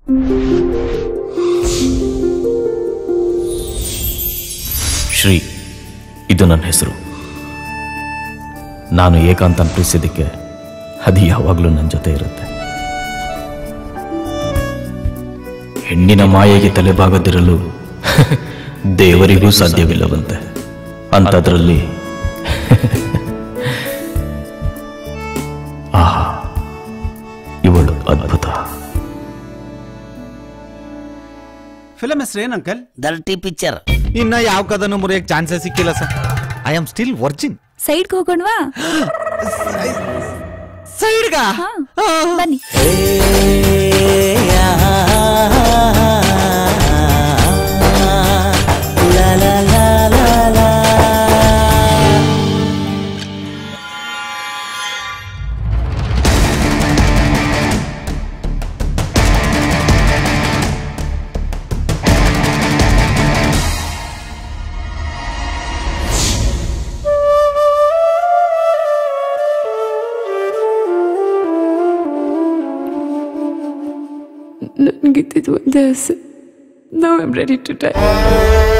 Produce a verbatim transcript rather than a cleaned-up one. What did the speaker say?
ಶ್ರೀ, ಇದು ನನ್ನ ಹೆಸರು. ನಾನು ಏಕಾಂತ ಪ್ರೀತಿಸಿದ್ದಕ್ಕೆ ಅದು ಯಾವಾಗಲೂ ನನ್ನ ಜೊತೆ ಇರುತ್ತೆ. ಹೆಣ್ಣಿನ ಮಾಯೆಗೆ ತಲೆಬಾಗದಿರಲು ದೇವರಿಗೂ ಸಾಧ್ಯವಿಲ್ಲವಂತೆ. ಅಂಥದ್ರಲ್ಲಿ ಆಹಾ, ಇವಳು ಅದ್ಭುತ. ಫಿಲಮ್ ಹೆಸರು ಏನು ಅಂಕಲ್? Dirty picture. ಇನ್ನ ಯಾವ ಕದನು ಮುರಿಯಕ್ಕೆ ಚಾನ್ಸೇ ಸಿಕ್ಕಿಲ್ಲ sir. I am still virgin. ಸೈಡ್ಗೆ ಹೋಗೋಣವಾ? ಸೈಡ್ಗ ಬನ್ನಿ. ನನಗಿದ್ದಿದ್ದು ಒಂದೇ ಆಸೆ. Now I'm ready to die.